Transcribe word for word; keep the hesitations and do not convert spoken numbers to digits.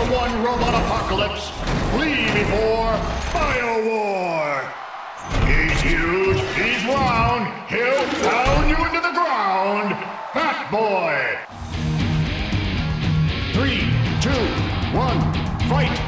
one robot apocalypse. Flee before Bio-War. He's huge, he's round, he'll pound you into the ground. Fat Boy. Three, two, one, fight.